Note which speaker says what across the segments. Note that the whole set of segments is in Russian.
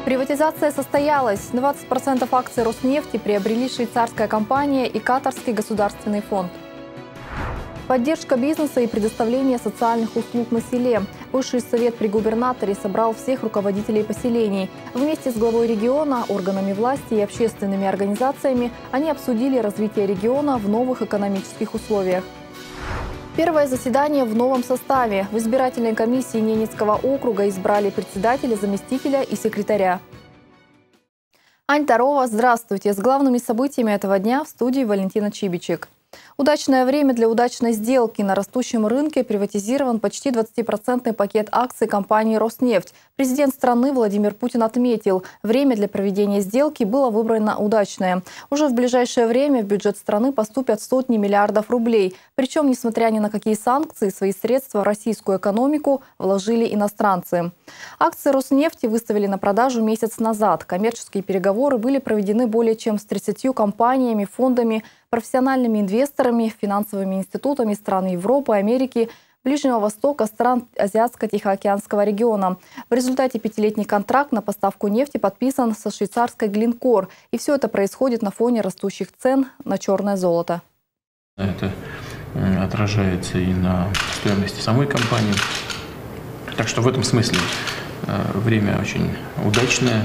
Speaker 1: Приватизация состоялась. 20% акций Роснефти приобрели швейцарская компания и Катарский государственный фонд. Поддержка бизнеса и предоставление социальных услуг на селе. Высший совет при губернаторе собрал всех руководителей поселений. Вместе с главой региона, органами власти и общественными организациями они обсудили развитие региона в новых экономических условиях. Первое заседание в новом составе. В избирательной комиссии Ненецкого округа избрали председателя, заместителя и секретаря. Ань Тарова, здравствуйте. С главными событиями этого дня в студии Валентина Чибичек. Удачное время для удачной сделки. На растущем рынке приватизирован почти 20% пакет акций компании «Роснефть». Президент страны Владимир Путин отметил, время для проведения сделки было выбрано удачное. Уже в ближайшее время в бюджет страны поступят сотни миллиардов рублей. Причем, несмотря ни на какие санкции, свои средства в российскую экономику вложили иностранцы. Акции «Роснефти» выставили на продажу месяц назад. Коммерческие переговоры были проведены более чем с 30 компаниями, фондами, профессиональными инвесторами, финансовыми институтами стран Европы, Америки, Ближнего Востока, стран Азиатско-Тихоокеанского региона. В результате 5-летний контракт на поставку нефти подписан со швейцарской Glencore. И все это происходит на фоне растущих цен на черное золото.
Speaker 2: Это отражается и на стоимости самой компании. Так что в этом смысле время очень удачное.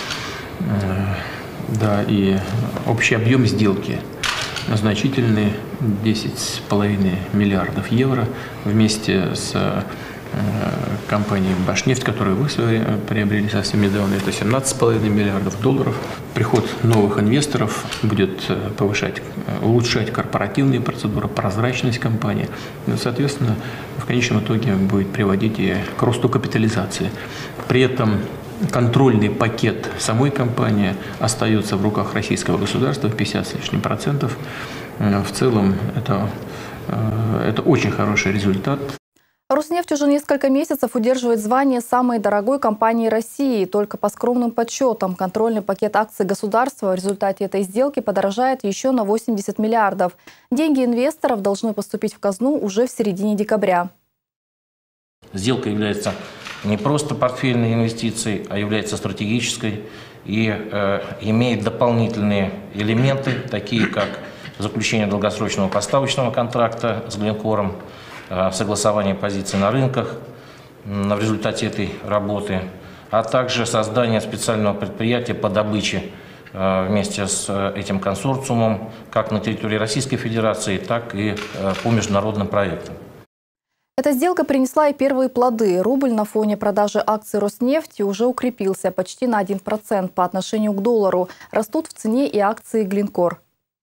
Speaker 2: Да, и общий объем сделки значительный, 10,5 миллиардов евро. Вместе с компанией «Башнефть», которую вы приобрели совсем недавно, это 17,5 миллиардов долларов. Приход новых инвесторов будет улучшать корпоративные процедуры, прозрачность компании. И, соответственно, в конечном итоге будет приводить и к росту капитализации. При этом контрольный пакет самой компании остается в руках российского государства, 50 с лишним %. В целом это очень хороший результат.
Speaker 1: «Роснефть» уже несколько месяцев удерживает звание самой дорогой компании России. Только по скромным подсчетам контрольный пакет акций государства в результате этой сделки подорожает еще на 80 миллиардов. Деньги инвесторов должны поступить в казну уже в середине декабря.
Speaker 3: Сделка является не просто портфельной инвестицией, а является стратегической и имеет дополнительные элементы, такие как заключение долгосрочного поставочного контракта с Glencore, согласование позиций на рынках в результате этой работы, а также создание специального предприятия по добыче вместе с этим консорциумом как на территории Российской Федерации, так и по международным проектам.
Speaker 1: Эта сделка принесла и первые плоды. Рубль на фоне продажи акций «Роснефти» уже укрепился почти на 1% по отношению к доллару. Растут в цене и акции Glencore.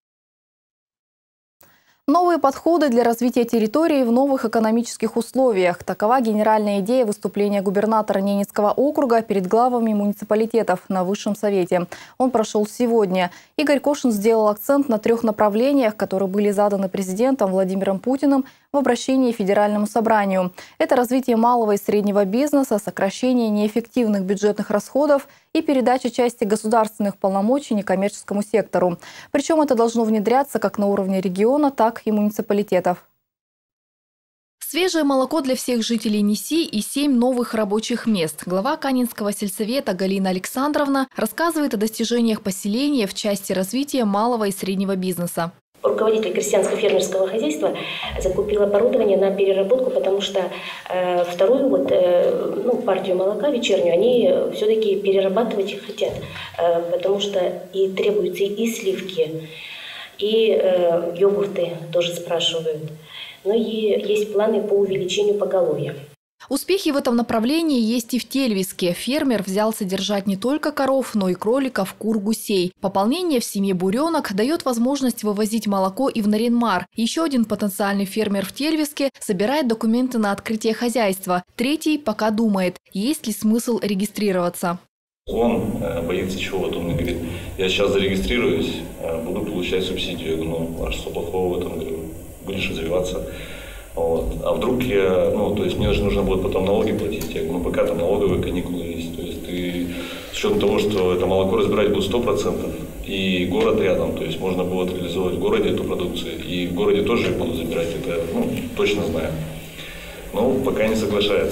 Speaker 1: Новые подходы для развития территории в новых экономических условиях. Такова генеральная идея выступления губернатора Ненецкого округа перед главами муниципалитетов на Высшем совете. Он прошел сегодня. Игорь Кошин сделал акцент на 3 направлениях, которые были заданы президентом Владимиром Путиным в обращении к Федеральному собранию. Это развитие малого и среднего бизнеса, сокращение неэффективных бюджетных расходов и передача части государственных полномочий некоммерческому сектору. Причем это должно внедряться как на уровне региона, так и муниципалитетов. Свежее молоко для всех жителей Неси и 7 новых рабочих мест. Глава Канинского сельсовета Галина Александровна рассказывает о достижениях поселения в части развития малого и среднего бизнеса.
Speaker 4: Руководитель крестьянско-фермерского хозяйства закупил оборудование на переработку, потому что вторую партию молока вечернюю они все-таки перерабатывать хотят, потому что и требуются и сливки, и йогурты тоже спрашивают. Но и есть планы по увеличению поголовья.
Speaker 1: Успехи в этом направлении есть и в Тельвиске. Фермер взялся держать не только коров, но и кроликов, кур, гусей. Пополнение в семье буренок дает возможность вывозить молоко и в Нарьян-Мар. Еще один потенциальный фермер в Тельвиске собирает документы на открытие хозяйства. Третий пока думает, есть ли смысл регистрироваться.
Speaker 5: Он боится чего-то. Он мне говорит, я сейчас зарегистрируюсь, буду получать субсидию. Я говорю, а что плохого в этом? Говорю, будешь развиваться. Вот. А вдруг мне же нужно будет потом налоги платить. Я говорю, пока там налоговые каникулы есть. То есть ты с учетом того, что это молоко разбирать будет 100%, и город рядом, то есть можно будет реализовать в городе эту продукцию, и в городе тоже будут забирать, это точно знаю. Но пока не соглашается.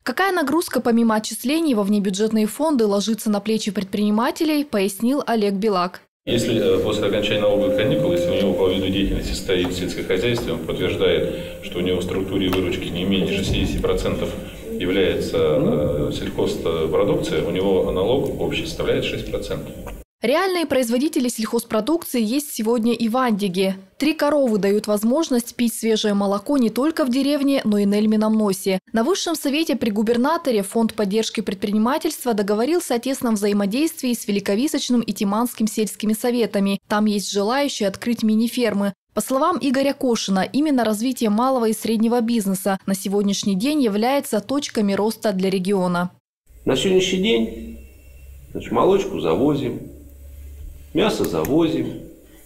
Speaker 1: Какая нагрузка помимо отчислений во внебюджетные фонды ложится на плечи предпринимателей, пояснил Олег Белак.
Speaker 5: Если после окончания налоговых каникул, если у него по виду деятельности стоит сельское хозяйство, он подтверждает, что у него в структуре выручки не менее 60% является сельхозпродукция, у него налог общий составляет 6%.
Speaker 1: Реальные производители сельхозпродукции есть сегодня и в Андиге. 3 коровы дают возможность пить свежее молоко не только в деревне, но и на Эльмином Носе. На Высшем совете при губернаторе Фонд поддержки предпринимательства договорился о тесном взаимодействии с Великовисочным и Тиманским сельскими советами. Там есть желающие открыть мини-фермы. По словам Игоря Кошина, именно развитие малого и среднего бизнеса на сегодняшний день является точками роста для региона.
Speaker 6: На сегодняшний день молочку завозим. Мясо завозим,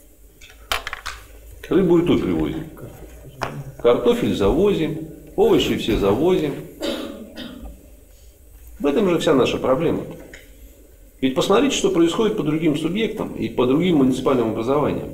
Speaker 6: рыбу и ту привозим, картофель завозим, овощи все завозим. В этом же вся наша проблема. Ведь посмотрите, что происходит по другим субъектам и по другим муниципальным образованиям.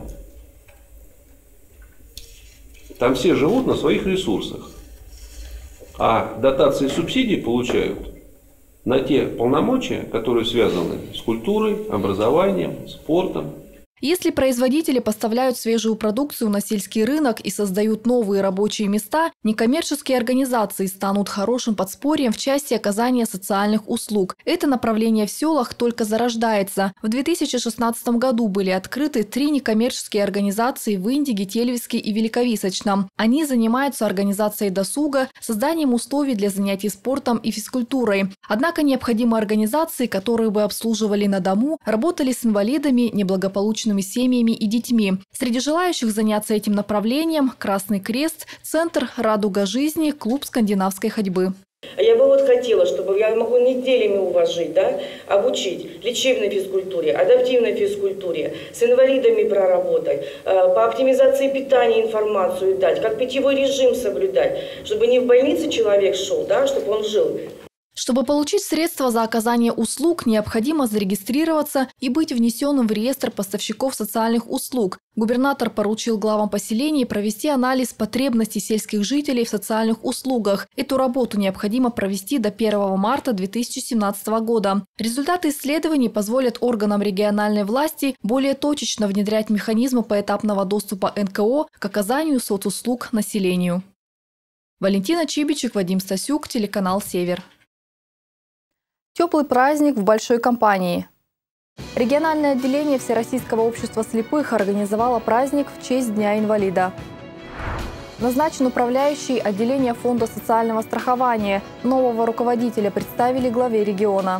Speaker 6: Там все живут на своих ресурсах, а дотации и субсидии получают на те полномочия, которые связаны с культурой, образованием, спортом.
Speaker 1: Если производители поставляют свежую продукцию на сельский рынок и создают новые рабочие места, некоммерческие организации станут хорошим подспорьем в части оказания социальных услуг. Это направление в селах только зарождается. В 2016 году были открыты 3 некоммерческие организации в Индиге, Тельвиске и Великовисочном. Они занимаются организацией досуга, созданием условий для занятий спортом и физкультурой. Однако необходимы организации, которые бы обслуживали на дому, работали с инвалидами, неблагополучными семьями и детьми. Среди желающих заняться этим направлением – Красный Крест, Центр «Радуга жизни», клуб скандинавской ходьбы.
Speaker 7: Я бы хотела, чтобы я могу неделями у вас жить, обучить лечебной физкультуре, адаптивной физкультуре, с инвалидами проработать, по оптимизации питания информацию дать, как питьевой режим соблюдать, чтобы не в больнице человек шел, чтобы он жил.
Speaker 1: Чтобы получить средства за оказание услуг, необходимо зарегистрироваться и быть внесенным в реестр поставщиков социальных услуг. Губернатор поручил главам поселений провести анализ потребностей сельских жителей в социальных услугах. Эту работу необходимо провести до 1 марта 2017 года. Результаты исследований позволят органам региональной власти более точечно внедрять механизмы поэтапного доступа НКО к оказанию соцуслуг населению. Валентина Чибичек, Вадим Стасюк, телеканал «Север». Теплый праздник в большой компании. Региональное отделение Всероссийского общества слепых организовало праздник в честь Дня инвалида. Назначен управляющий отделения Фонда социального страхования. Нового руководителя представили главе региона.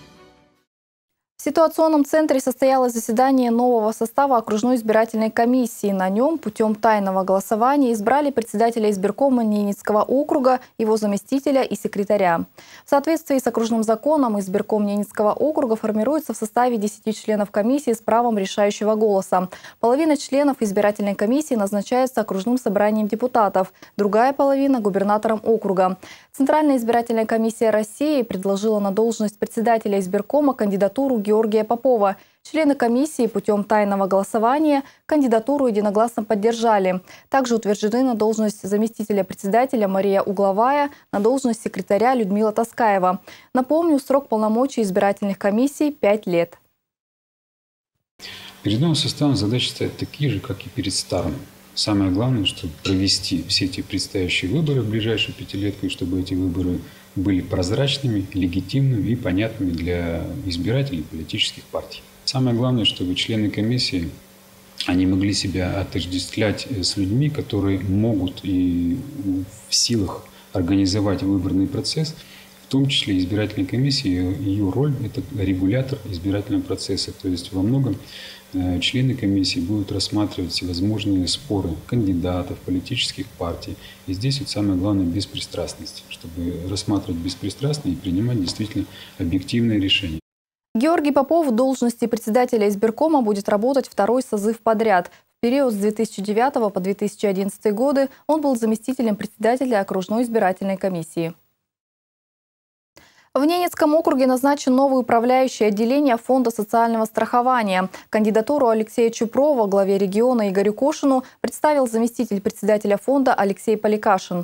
Speaker 1: В ситуационном центре состоялось заседание нового состава окружной избирательной комиссии. На нем путем тайного голосования избрали председателя избиркома Ненецкого округа, его заместителя и секретаря. В соответствии с окружным законом избирком Ненецкого округа формируется в составе 10 членов комиссии с правом решающего голоса. Половина членов избирательной комиссии назначается окружным собранием депутатов, другая половина – губернатором округа. Центральная избирательная комиссия России предложила на должность председателя избиркома кандидатуру Георгия Попова. Члены комиссии путем тайного голосования кандидатуру единогласно поддержали. Также утверждены на должность заместителя председателя Мария Угловая, на должность секретаря Людмила Таскаева. Напомню, срок полномочий избирательных комиссий – 5 лет.
Speaker 8: Перед новым составом задачи стоят такие же, как и перед старым. Самое главное, чтобы провести все эти предстоящие выборы в ближайшую пятилетку, и чтобы эти выборы были прозрачными, легитимными и понятными для избирателей политических партий. Самое главное, чтобы члены комиссии, они могли себя отождествлять с людьми, которые могут и в силах организовать выборный процесс, в том числе избирательной комиссии. Ее роль – это регулятор избирательного процесса. То есть во многом члены комиссии будут рассматривать всевозможные споры кандидатов, политических партий. И здесь вот самое главное – беспристрастность, чтобы рассматривать беспристрастно и принимать действительно объективные решения.
Speaker 1: Георгий Попов в должности председателя избиркома будет работать 2-й созыв подряд. В период с 2009 по 2011 годы он был заместителем председателя окружной избирательной комиссии. В Ненецком округе назначен новый управляющий отделения Фонда социального страхования. Кандидатуру Алексея Чупрова главе региона Игорю Кошину представил заместитель председателя фонда Алексей Поликашин.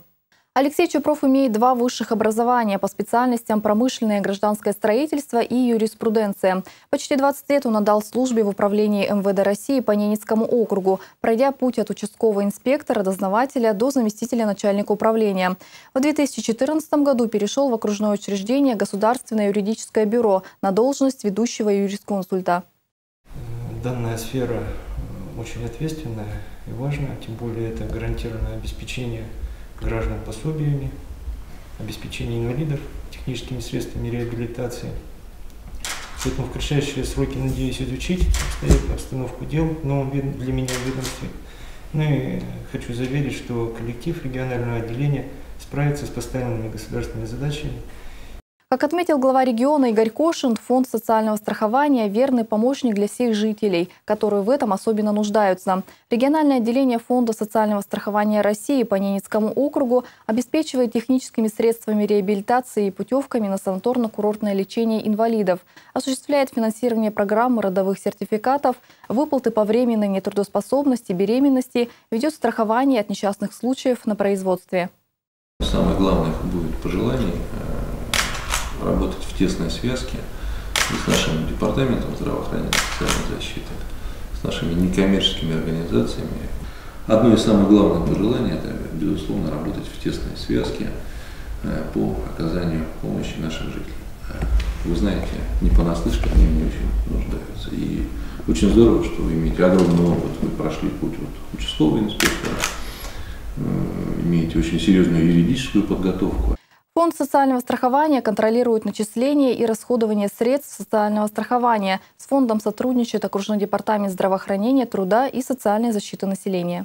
Speaker 1: Алексей Чупров имеет 2 высших образования по специальностям промышленное и гражданское строительство и юриспруденция. Почти 20 лет он отдал службе в управлении МВД России по Ненецкому округу, пройдя путь от участкового инспектора, дознавателя до заместителя начальника управления. В 2014 году перешел в окружное учреждение Государственное юридическое бюро на должность ведущего юрисконсульта.
Speaker 9: Данная сфера очень ответственная и важная, тем более это гарантированное обеспечение граждан пособиями, обеспечение инвалидов техническими средствами реабилитации. Поэтому в кратчайшие сроки надеюсь изучить обстановку дел в новом для меня ведомстве. Ну и хочу заверить, что коллектив регионального отделения справится с поставленными государственными задачами.
Speaker 1: Как отметил глава региона Игорь Кошин, фонд социального страхования – верный помощник для всех жителей, которые в этом особенно нуждаются. Региональное отделение Фонда социального страхования России по Ненецкому округу обеспечивает техническими средствами реабилитации и путевками на санаторно-курортное лечение инвалидов, осуществляет финансирование программы родовых сертификатов, выплаты по временной нетрудоспособности, беременности, ведет страхование от несчастных случаев на производстве.
Speaker 10: Самое главное будет пожелание работать в тесной связке и с нашим департаментом здравоохранения и социальной защиты, с нашими некоммерческими организациями. Одно из самых главных пожеланий – это, безусловно, работать в тесной связке по оказанию помощи нашим жителям. Вы знаете, не понаслышке они мне очень нуждаются. И очень здорово, что вы имеете огромный опыт, вы прошли путь участкового инспектора, имеете очень серьезную юридическую подготовку.
Speaker 1: Фонд социального страхования контролирует начисление и расходование средств социального страхования. С фондом сотрудничает окружной департамент здравоохранения, труда и социальной защиты населения.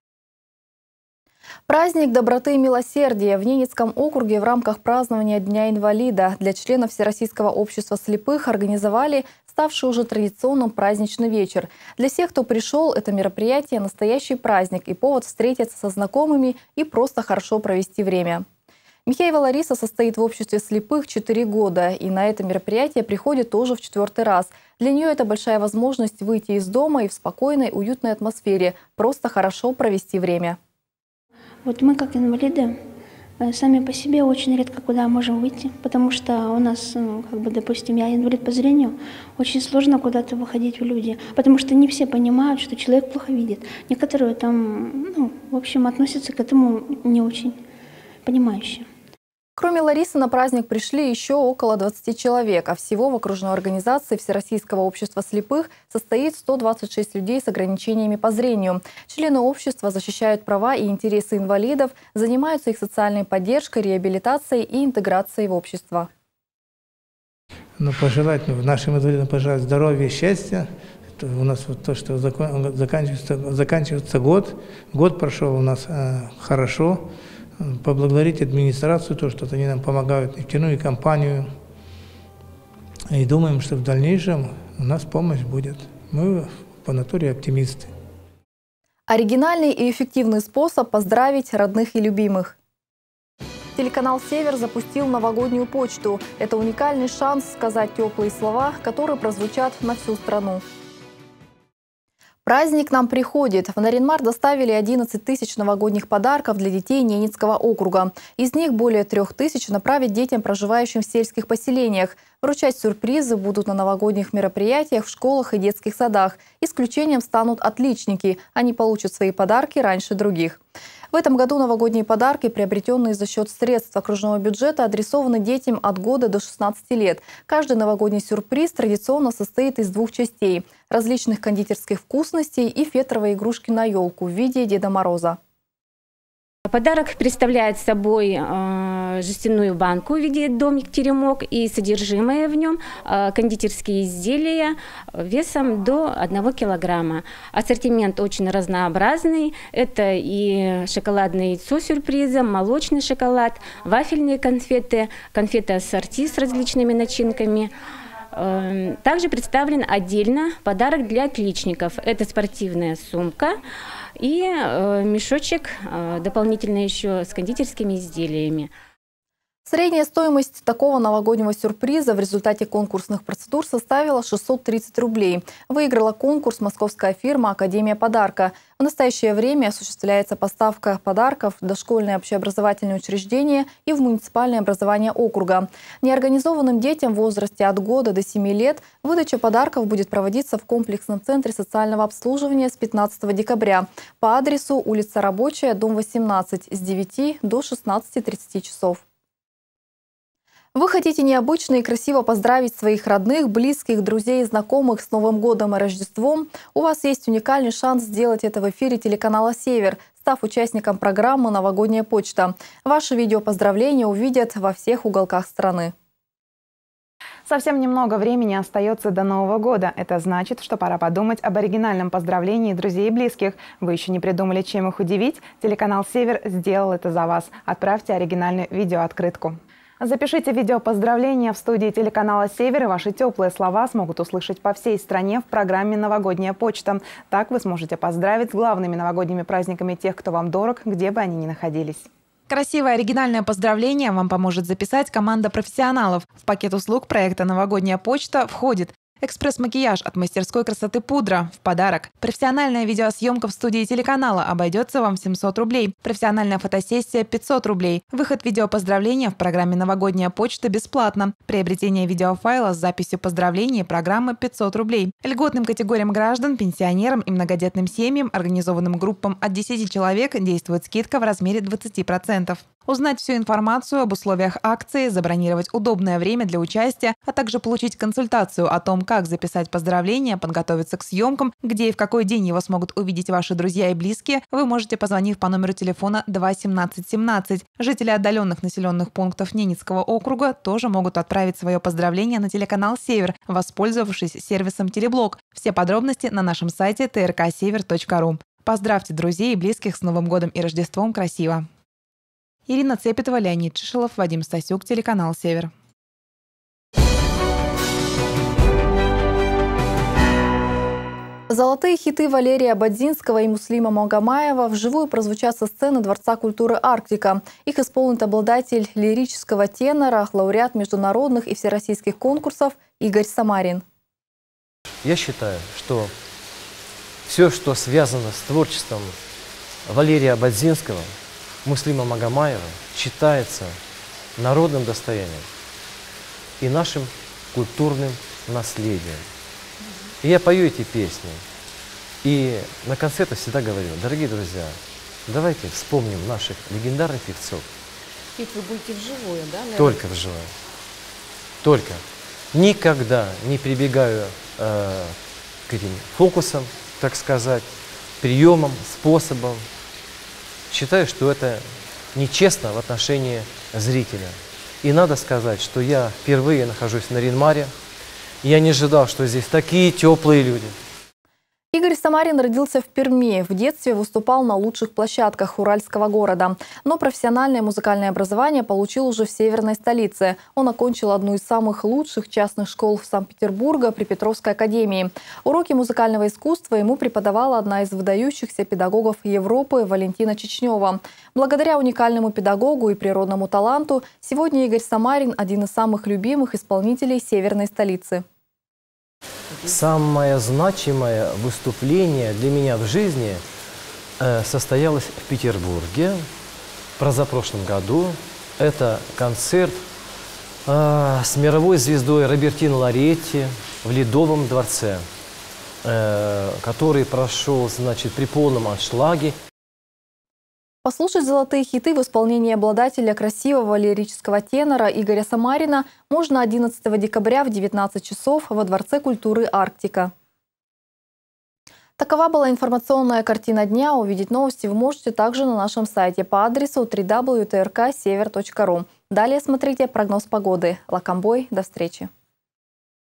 Speaker 1: Праздник доброты и милосердия в Ненецком округе в рамках празднования Дня инвалида для членов Всероссийского общества слепых организовали ставший уже традиционным праздничный вечер. Для всех, кто пришел, это мероприятие – настоящий праздник и повод встретиться со знакомыми и просто хорошо провести время. Михеева Лариса состоит в обществе слепых 4 года и на это мероприятие приходит тоже в 4-й раз. Для нее это большая возможность выйти из дома и в спокойной, уютной атмосфере просто хорошо провести время.
Speaker 11: Вот мы, как инвалиды, сами по себе очень редко куда можем выйти, потому что у нас, допустим, я инвалид по зрению, очень сложно куда-то выходить в люди, потому что не все понимают, что человек плохо видит. Некоторые там, в общем, относятся к этому не очень понимающе.
Speaker 1: Кроме Ларисы, на праздник пришли еще около 20 человек, а всего в окружной организации Всероссийского общества слепых состоит 126 людей с ограничениями по зрению. Члены общества защищают права и интересы инвалидов, занимаются их социальной поддержкой, реабилитацией и интеграцией в общество.
Speaker 12: Пожелать нашим инвалидам пожелать здоровья и счастья. Это у нас вот то, что заканчивается год. Год прошел у нас хорошо. Поблагодарить администрацию, то, что они нам помогают, нефтяную компанию. И думаем, что в дальнейшем у нас помощь будет. Мы по натуре оптимисты.
Speaker 1: Оригинальный и эффективный способ поздравить родных и любимых. Телеканал «Север» запустил новогоднюю почту. Это уникальный шанс сказать теплые слова, которые прозвучат на всю страну. Праздник нам приходит. В Нарьян-Мар доставили 11 тысяч новогодних подарков для детей Ненецкого округа. Из них более 3 тысяч направить детям, проживающим в сельских поселениях. Вручать сюрпризы будут на новогодних мероприятиях в школах и детских садах. Исключением станут отличники. Они получат свои подарки раньше других. В этом году новогодние подарки, приобретенные за счет средств окружного бюджета, адресованы детям от года до 16 лет. Каждый новогодний сюрприз традиционно состоит из 2 частей – различных кондитерских вкусностей и фетровой игрушки на елку в виде Деда Мороза.
Speaker 13: Подарок представляет собой жестяную банку в виде домик-теремок и содержимое в нем кондитерские изделия весом до 1 килограмма. Ассортимент очень разнообразный. Это и шоколадное яйцо с сюрпризом, молочный шоколад, вафельные конфеты, конфеты ассорти с различными начинками. Также представлен отдельно подарок для отличников. Это спортивная сумка и мешочек дополнительно еще с кондитерскими изделиями.
Speaker 1: Средняя стоимость такого новогоднего сюрприза в результате конкурсных процедур составила 630 рублей. Выиграла конкурс московская фирма «Академия подарка». В настоящее время осуществляется поставка подарков в дошкольные общеобразовательные учреждения и в муниципальное образование округа. Неорганизованным детям в возрасте от года до 7 лет выдача подарков будет проводиться в комплексном центре социального обслуживания с 15 декабря по адресу улица Рабочая, дом 18 с 9 до 16:30 часов. Вы хотите необычно и красиво поздравить своих родных, близких, друзей и знакомых с Новым годом и Рождеством? У вас есть уникальный шанс сделать это в эфире телеканала «Север», став участником программы «Новогодняя почта». Ваши видеопоздравления увидят во всех уголках страны.
Speaker 14: Совсем немного времени остается до Нового года. Это значит, что пора подумать об оригинальном поздравлении друзей и близких. Вы еще не придумали, чем их удивить? Телеканал «Север» сделал это за вас. Отправьте оригинальную видеооткрытку. Запишите видеопоздравления в студии телеканала «Север», и ваши теплые слова смогут услышать по всей стране в программе «Новогодняя почта». Так вы сможете поздравить с главными новогодними праздниками тех, кто вам дорог, где бы они ни находились. Красивое оригинальное поздравление вам поможет записать команда профессионалов. В пакет услуг проекта «Новогодняя почта» входит экспресс-макияж от мастерской красоты «Пудра» в подарок. Профессиональная видеосъемка в студии телеканала обойдется вам в 700 рублей. Профессиональная фотосессия – 500 рублей. Выход видеопоздравления в программе «Новогодняя почта» бесплатно. Приобретение видеофайла с записью поздравлений программы – 500 рублей. Льготным категориям граждан, пенсионерам и многодетным семьям, организованным группам от 10 человек действует скидка в размере 20%. Узнать всю информацию об условиях акции, забронировать удобное время для участия, а также получить консультацию о том, как записать поздравления, подготовиться к съемкам, где и в какой день его смогут увидеть ваши друзья и близкие, вы можете, позвонив по номеру телефона 2 17 17. Жители отдаленных населенных пунктов Ненецкого округа тоже могут отправить свое поздравление на телеканал «Север», воспользовавшись сервисом «Телеблок». Все подробности на нашем сайте trksever.ru. Поздравьте друзей и близких с Новым годом и Рождеством красиво. Ирина Цепетова, Леонид Шишелов, Вадим Стасюк, телеканал «Север».
Speaker 1: Золотые хиты Валерия Бадзинского и Муслима Магомаева вживую прозвучат со сцены Дворца культуры «Арктика». Их исполнит обладатель лирического тенора, лауреат международных и всероссийских конкурсов Игорь Самарин.
Speaker 15: Я считаю, что все, что связано с творчеством Валерия Бадзинского, Муслима Магомаева, считается народным достоянием и нашим культурным наследием. И я пою эти песни. И на концертах всегда говорю: дорогие друзья, давайте вспомним наших легендарных певцов.
Speaker 16: Петь вы будете вживую, да? Наверное?
Speaker 15: Только вживую. Только. Никогда не прибегаю к этим фокусам, так сказать, приемам, способам. Считаю, что это нечестно в отношении зрителя. И надо сказать, что я впервые нахожусь на Рин-Маре. Я не ожидал, что здесь такие теплые люди.
Speaker 1: Игорь Самарин родился в Перми. В детстве выступал на лучших площадках уральского города. Но профессиональное музыкальное образование получил уже в северной столице. Он окончил одну из самых лучших частных школ в Санкт-Петербурге при Петровской академии. Уроки музыкального искусства ему преподавала одна из выдающихся педагогов Европы Валентина Чечнева. Благодаря уникальному педагогу и природному таланту сегодня Игорь Самарин – один из самых любимых исполнителей северной столицы.
Speaker 15: Самое значимое выступление для меня в жизни состоялось в Петербурге в позапрошлом году. Это концерт с мировой звездой Робертино Лоретти в Ледовом дворце, который прошел, значит, при полном аншлаге.
Speaker 1: Послушать золотые хиты в исполнении обладателя красивого лирического тенора Игоря Самарина можно 11 декабря в 19 часов во Дворце культуры «Арктика». Такова была информационная картина дня. Увидеть новости вы можете также на нашем сайте по адресу www.trksever.ru. Далее смотрите прогноз погоды. Лакомбой. До встречи.